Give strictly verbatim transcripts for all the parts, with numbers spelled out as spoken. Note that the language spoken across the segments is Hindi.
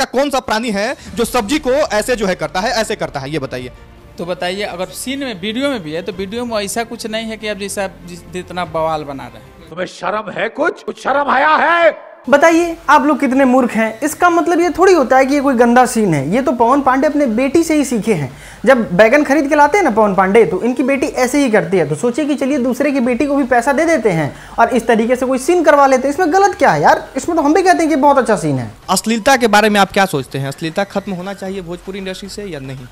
का कौन सा प्राणी है जो सब्जी को ऐसे जो है करता है, ऐसे करता है, ये बताइए। तो बताइए, अगर सीन में वीडियो में भी है तो वीडियो में ऐसा कुछ नहीं है कि आप जैसा जितना बवाल बना रहे हैं। तुम्हें शर्म है? कुछ कुछ शर्म आया है? बताइए आप लोग कितने मूर्ख हैं। इसका मतलब ये थोड़ी होता है कि ये कोई गंदा सीन है। ये तो पवन पांडे अपने बेटी से ही सीखे हैं। जब बैगन खरीद के लाते हैं ना पवन पांडे, तो इनकी बेटी ऐसे ही करती है। तो सोचिए कि चलिए दूसरे की बेटी को भी पैसा दे देते हैं और इस तरीके से कोई सीन करवा लेते हैं। इसमें गलत क्या है यार? इसमें तो हम भी कहते हैं कि बहुत अच्छा सीन है। अश्लीलता के बारे में आप क्या सोचते हैं? अश्लीलता खत्म होना चाहिए भोजपुरी इंडस्ट्री से या नहीं?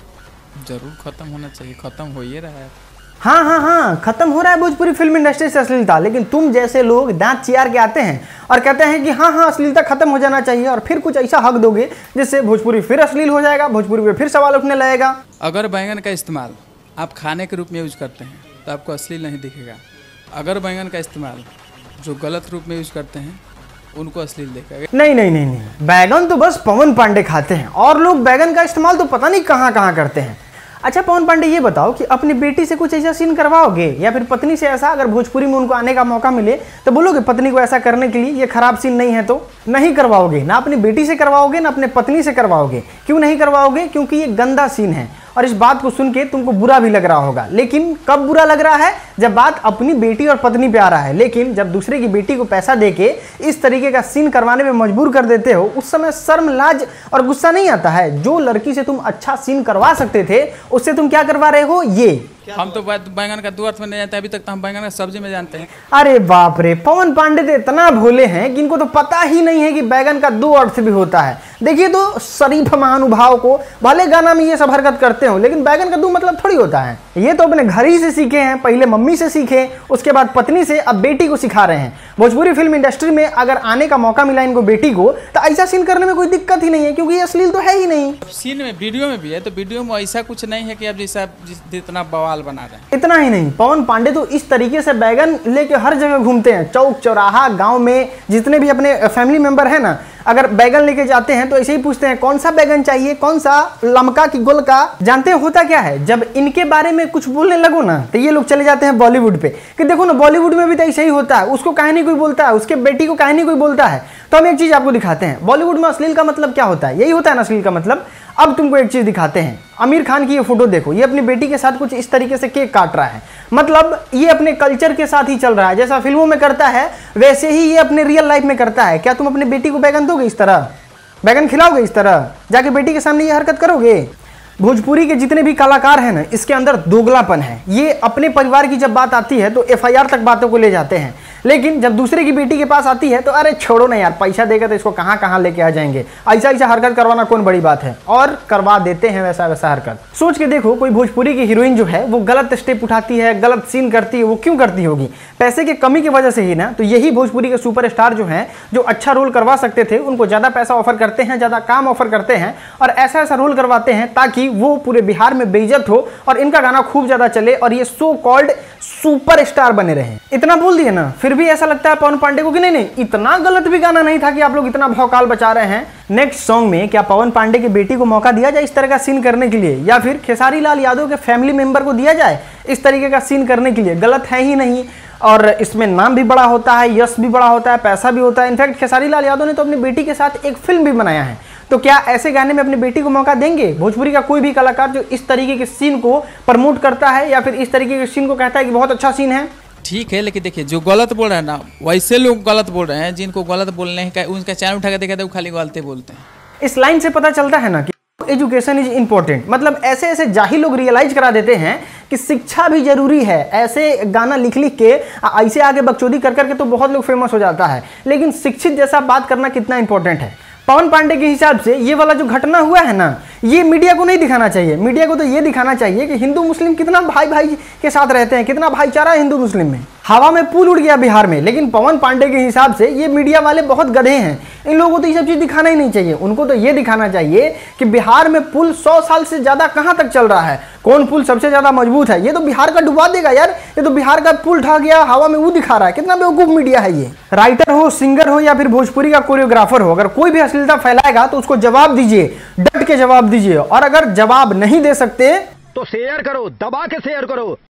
जरूर खत्म होना चाहिए, खत्म हो ही रहा है। हाँ हाँ हाँ खत्म हो रहा है भोजपुरी फिल्म इंडस्ट्री से अश्लीलता। लेकिन तुम जैसे लोग दांत चियार के आते हैं और कहते हैं कि हाँ हाँ अश्लीलता खत्म हो जाना चाहिए, और फिर कुछ ऐसा हक दोगे जिससे भोजपुरी फिर अश्लील हो जाएगा, भोजपुरी पे फिर सवाल उठने लगेगा। अगर बैंगन का इस्तेमाल आप खाने के रूप में यूज करते हैं तो आपको अश्लील नहीं दिखेगा। अगर बैंगन का इस्तेमाल जो गलत रूप में यूज करते हैं उनको अश्लील दिखेगा। नहीं नहीं नहीं नहीं, बैगन तो बस पवन पांडे खाते हैं और लोग बैगन का इस्तेमाल तो पता नहीं कहाँ कहाँ करते हैं। अच्छा पवन पांडे, ये बताओ कि अपनी बेटी से कुछ ऐसा सीन करवाओगे या फिर पत्नी से ऐसा, अगर भोजपुरी में उनको आने का मौका मिले तो बोलोगे पत्नी को ऐसा करने के लिए ये खराब सीन नहीं है? तो नहीं करवाओगे, ना अपनी बेटी से करवाओगे ना अपने पत्नी से करवाओगे। क्यों नहीं करवाओगे? क्योंकि ये गंदा सीन है और इस बात को सुन के तुमको बुरा भी लग रहा होगा। लेकिन कब बुरा लग रहा है? जब बात अपनी बेटी और पत्नी पे आ रहा है। लेकिन जब दूसरे की बेटी को पैसा देके इस तरीके का सीन करवाने में मजबूर कर देते हो, उस समय शर्म, लाज और गुस्सा नहीं आता है? जो लड़की से तुम अच्छा सीन करवा सकते थे उससे तुम क्या करवा रहे हो? ये हम तो बैंगन का दो अर्थ में नहीं जानते, अभी तक तो हम बैंगन का सब्जी में जानते हैं। अरे बाप रे, पवन पांडे तो इतना भोले हैं कि इनको तो पता ही नहीं है कि बैगन का दो अर्थ भी होता है। देखिए तो शरीफ महानुभाव को, भले गाना में ये सब हरकत करते हो लेकिन बैगन का दो मतलब थोड़ी होता है। ये तो अपने घर ही से सीखे हैं, पहले मम्मी से सीखे, उसके बाद पत्नी से, अब बेटी को सिखा रहे हैं। भोजपुरी फिल्म इंडस्ट्री में अगर आने का मौका मिला इनको बेटी को, तो ऐसा सीन करने में कोई दिक्कत ही नहीं है, क्योंकि ये अश्लील तो है ही नहीं। सीन में वीडियो में भी है तो वीडियो में ऐसा कुछ नहीं है कि आप जैसा जितना बवाल बना रहे हैं। इतना ही नहीं, पवन पांडे तो इस तरीके से बैगन लेके हर जगह घूमते हैं, चौक चौराहा, गांव में जितने भी अपने फैमिली मेंबर है ना, अगर बैगन लेके जाते हैं तो ऐसे ही पूछते हैं कौन सा बैगन चाहिए, कौन सा, लमका की गोल का। जानते हैं होता क्या है? जब इनके बारे में कुछ बोलने लगो ना तो ये लोग चले जाते हैं बॉलीवुड पे कि देखो ना बॉलीवुड में भी तो ऐसे ही होता है, उसको कहानी कोई बोलता है, उसके बेटी को कहानी कोई बोलता है। तो हम एक चीज आपको दिखाते हैं, बॉलीवुड में अश्लील का मतलब क्या होता है? यही होता है ना अश्लील का मतलब। अब तुमको एक चीज दिखाते हैं, आमिर खान की ये फोटो देखो, ये अपनी बेटी के साथ कुछ इस तरीके से केक काट रहा है। मतलब ये अपने कल्चर के साथ ही चल रहा है, जैसा फिल्मों में करता है वैसे ही ये अपने रियल लाइफ में करता है। क्या तुम अपनी बेटी को बैगन दोगे इस तरह? बैगन खिलाओगे इस तरह? जाके बेटी के सामने ये हरकत करोगे? भोजपुरी के जितने भी कलाकार हैं ना, इसके अंदर दोगलापन है। ये अपने परिवार की जब बात आती है तो एफ आई आर तक बातों को ले जाते हैं, लेकिन जब दूसरे की बेटी के पास आती है तो अरे छोड़ो ना यार, पैसा देगा तो इसको कहाँ कहाँ लेके आ जाएंगे। ऐसा ऐसा हरकत करवाना कौन बड़ी बात है, और करवा देते हैं वैसा वैसा हरकत। सोच के देखो, कोई भोजपुरी की हीरोइन जो है वो गलत स्टेप उठाती है, गलत सीन करती है, वो क्यों करती होगी? पैसे की कमी की वजह से ही ना। तो यही भोजपुरी के सुपरस्टार जो हैं, जो अच्छा रोल करवा सकते थे, उनको ज्यादा पैसा ऑफर करते हैं, ज्यादा काम ऑफर करते हैं और ऐसा ऐसा रोल करवाते हैं ताकि वो पूरे बिहार में बेइज्जत हो और इनका गाना खूब ज्यादा चले और ये सो कॉल्ड सुपरस्टार बने रहे। इतना बोल दिए ना, फिर भी ऐसा लगता है पवन पांडे को कि नहीं नहीं, इतना गलत भी गाना नहीं था कि आप लोग इतना भौकाल बचा रहे हैं। नेक्स्ट सॉन्ग में क्या पवन पांडे की बेटी को मौका दिया जाए इस तरह का सीन करने के लिए, या फिर खेसारी लाल यादव के फैमिली मेंबर को दिया जाए इस तरीके का सीन करने के लिए? गलत है ही नहीं। और इसमें नाम भी बड़ा होता है, यश भी बड़ा होता है, पैसा भी होता है। इनफैक्ट खेसारी लाल यादव ने तो अपनी बेटी के साथ एक फिल्म भी बनाया है। तो क्या ऐसे गाने में अपनी बेटी को मौका देंगे भोजपुरी का कोई भी कलाकार जो इस तरीके के सीन को प्रमोट करता है या फिर इस तरीके के सीन को कहता है कि बहुत अच्छा सीन है? ठीक है, लेकिन देखिए जो गलत बोल रहे हैं ना, वैसे लोग गलत बोल रहे हैं जिनको गलत बोलने का उनका चैनल उठा के देखा तो खाली गलत बोलते हैं। इस लाइन से पता चलता है ना कि एजुकेशन इज इंपॉर्टेंट। मतलब ऐसे ऐसे जाहिल लोग रियलाइज करा देते हैं कि शिक्षा भी जरूरी है। ऐसे गाना लिख लिख के ऐसे आगे बकचोदी कर करके तो बहुत लोग फेमस हो जाता है, लेकिन शिक्षित जैसा बात करना कितना इंपॉर्टेंट है। पवन पांडे के हिसाब से ये वाला जो घटना हुआ है ना, ये मीडिया को नहीं दिखाना चाहिए। मीडिया को तो ये दिखाना चाहिए कि हिंदू मुस्लिम कितना भाई भाई के साथ रहते हैं, कितना भाईचारा है हिंदू मुस्लिम में। हवा में पुल उड़ गया बिहार में, लेकिन पवन पांडे के हिसाब से ये मीडिया वाले बहुत गधे हैं। इन लोगों को तो ये सब चीज दिखाना ही नहीं चाहिए। उनको तो ये दिखाना चाहिए कि बिहार में पुल सौ साल से ज्यादा कहां तक चल रहा है, कौन पुल सबसे ज्यादा मजबूत है। ये तो बिहार का डुबा देगा यार, ये तो बिहार का पुल ढह गया हवा में, वो दिखा रहा है। कितना बेवकूफ मीडिया है ये। राइटर हो, सिंगर हो या फिर भोजपुरी का कोरियोग्राफर हो, अगर कोई भी अश्लीलता फैलाएगा तो उसको जवाब दीजिए, डट के जवाब दीजिए। और अगर जवाब नहीं दे सकते तो शेयर करो, दबा के शेयर करो।